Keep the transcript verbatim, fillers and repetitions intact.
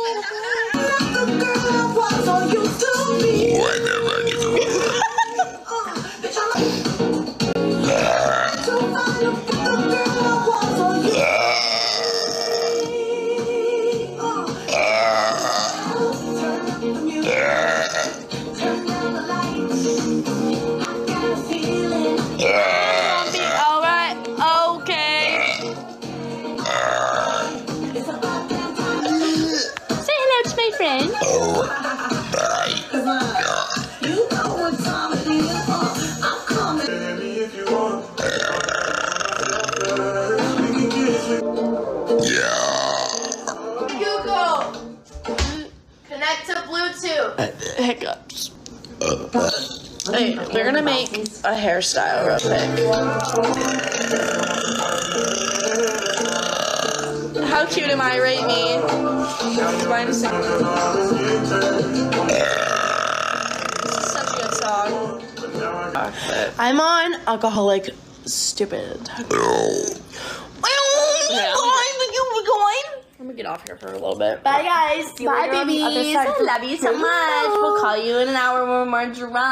Hiccups. Hey, we're gonna make a hairstyle real quick. How cute am I? Rate me. Mine is such a good song. I'm on Alcoholic Stupid. Let me get off here for a little bit. Bye, guys. Bye, babies. Love you so much. We'll call you in an hour when we're more drunk.